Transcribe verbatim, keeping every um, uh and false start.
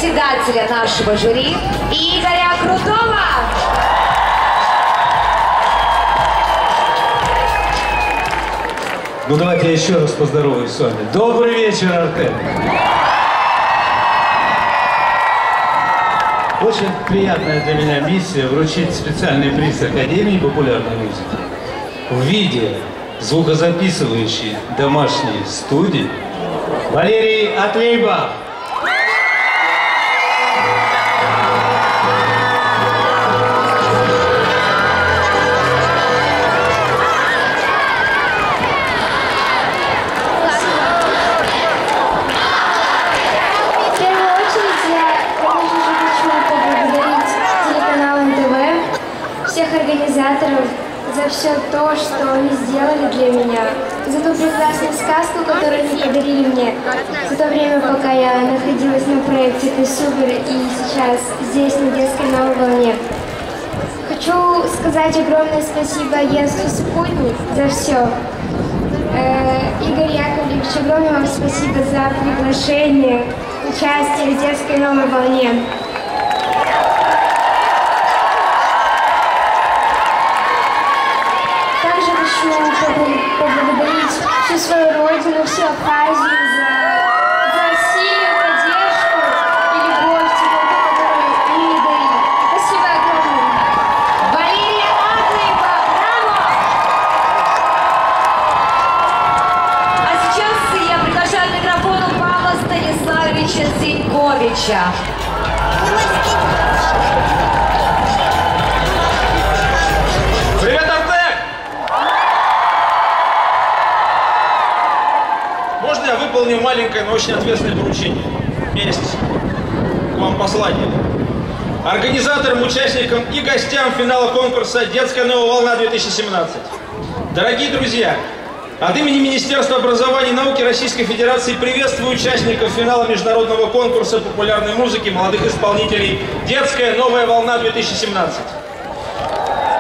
председателя нашего жюри Игоря Крутого. Ну давайте я еще раз поздороваюсь с вами. Добрый вечер, Артем. Очень приятная для меня миссия вручить специальный приз Академии популярной музыки в виде звукозаписывающей домашней студии Валерии Атлейбах. Организаторов за все то, что они сделали для меня, за ту прекрасную сказку, которую они подарили мне, за то время, пока я находилась на проекте «Ты супер» и сейчас здесь, на детской новой волне. Хочу сказать огромное спасибо агентству «Спутник» за все. Э, Игорь Яковлевич, огромное вам спасибо за приглашение, участие в детской новой волне. Поблагодарить всю свою родину, всю Абхазию за, за силу, поддержку и любовь, теплоту, которую они мне дарили. Спасибо огромное. Валерия Атлейбах, браво! А сейчас я приглашаю к микрофону Павла Станиславовича Зиньковича. Я выполню маленькое, но очень ответственное поручение. Есть к вам послание. Организаторам, участникам и гостям финала конкурса «Детская новая волна-две тысячи семнадцать». Дорогие друзья, от имени Министерства образования и науки Российской Федерации приветствую участников финала международного конкурса популярной музыки молодых исполнителей «Детская новая волна-две тысячи семнадцать».